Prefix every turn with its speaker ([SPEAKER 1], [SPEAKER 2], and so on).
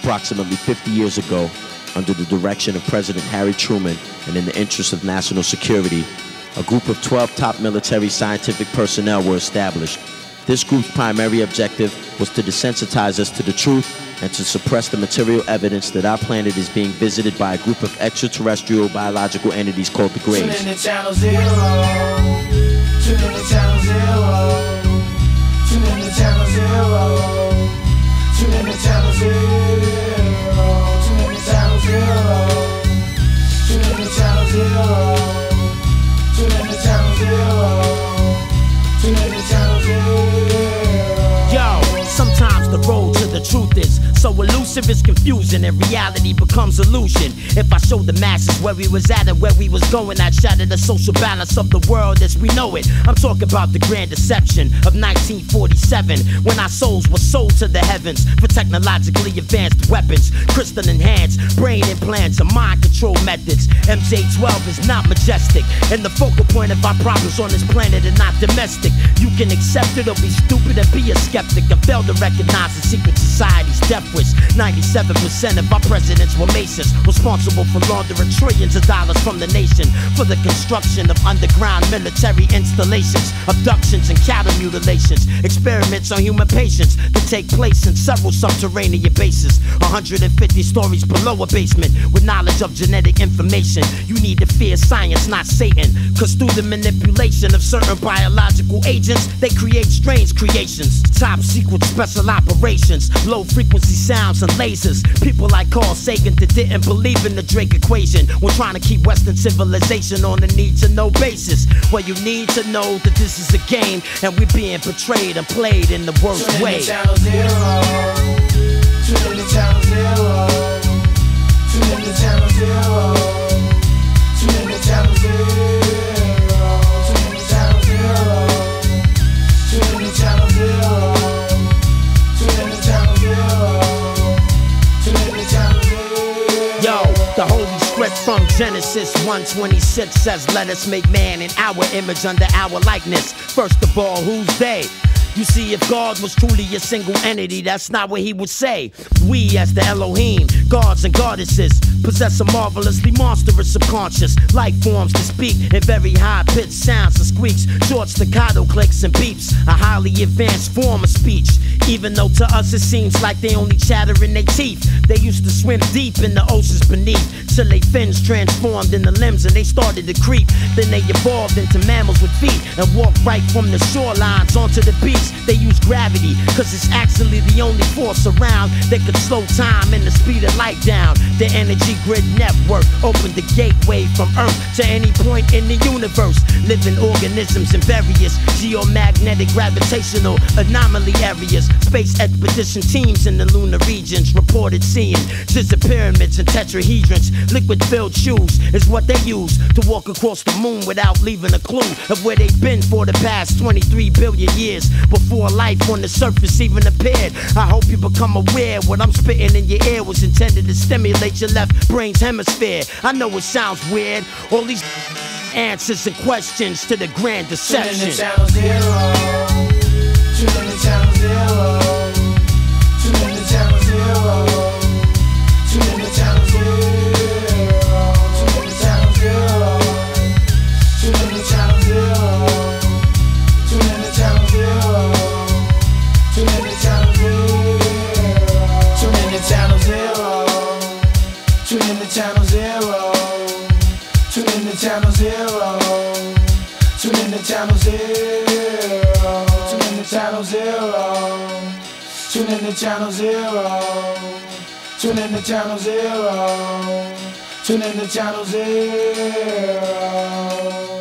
[SPEAKER 1] Approximately 50 years ago, under the direction of President Harry Truman and in the interest of national security, a group of 12 top military scientific personnel were established. This group's primary objective was to desensitize us to the truth and to suppress the material evidence that our planet is being visited by a group of extraterrestrial biological entities called the Greys.
[SPEAKER 2] Tune in to Channel Zero. Tune in to Channel Zero. Tune in to Channel Zero. Tune in to Channel Zero. Tune in to Channel Zero. Tune in to Channel Zero. Tune in to Channel Zero. Tune in to Channel Zero.
[SPEAKER 3] Yo, sometimes the road to the truth is so elusive it's confusing, and reality becomes illusion. If I showed the masses where we was at and where we was going, I'd shatter the social balance of the world as we know it. I'm talking about the grand deception of 1947, when our souls were sold to the heavens for technologically advanced weapons, crystal enhanced brain implants and mind control methods. MJ-12 is not majestic, and the focal point of our problems on this planet are not domestic. You can accept it or be stupid and be a skeptic and fail to recognize the secret society's death wish. 97% of our presidents were Masons, responsible for laundering trillions of dollars from the nation for the construction of underground military installations, abductions and cattle mutilations, experiments on human patients that take place in several subterranean bases, 150 stories below a basement with knowledge of genetic information. You need to fear science, not Satan, cause through the manipulation of certain biological agents, they create strange creations, top secret special operations, low frequency sounds and lasers. People like Carl Sagan that didn't believe in the Drake equation when trying to keep Western civilization on a need-to-know basis. Well, you need to know that this is a game and we're being portrayed and played in the worst way.
[SPEAKER 2] Tune in to Channel Zero. Tune in to Channel Zero. Tune in to Channel Zero. Tune in to Channel Zero. Tune in to Channel Zero. Tune in to Channel Zero. Tune in to Channel Zero. Tune in to Channel Zero.
[SPEAKER 3] Yo, the holy script from Genesis 1:26 says, let us make man in our image under our likeness. First of all, who's they? You see, if God was truly a single entity, that's not what he would say. We, as the Elohim, gods and goddesses, possess a marvelously monstrous subconscious life forms to speak in very high-pitched sounds and squeaks, short staccato clicks and beeps, a highly advanced form of speech. Even though to us it seems like they only chatter in their teeth, they used to swim deep in the oceans beneath, till their fins transformed into limbs and they started to creep. Then they evolved into mammals with feet and walked right from the shorelines onto the beach. They use gravity, cause it's actually the only force around that could slow time and the speed of light down. The energy grid network opened the gateway from Earth to any point in the universe. Living organisms in various geomagnetic gravitational anomaly areas. Space expedition teams in the lunar regions reported seeing scissor pyramids and tetrahedrons. Liquid-filled shoes is what they use to walk across the moon without leaving a clue of where they've been for the past 23 billion years before life on the surface even appeared. I hope you become aware what I'm spitting in your ear was intended to stimulate your left brain's hemisphere. I know it sounds weird, all these answers and questions to the grand deception.
[SPEAKER 2] Tune in to Channel Zero. Tune in to Channel Zero. Tune in to Channel Zero. Tune in to Channel Zero. Tune in to Channel Zero. Tune in to Channel Zero. Tune in to Channel Zero. Tune in to Channel Zero. Tune in to Channel Zero. Tune in to Channel Zero. Tune in to Channel Zero. Tune in to Channel Zero. Tune in to Channel Zero. Tune in to Channel Zero. Tune in to Channel Zero. Tune in to Channel Zero.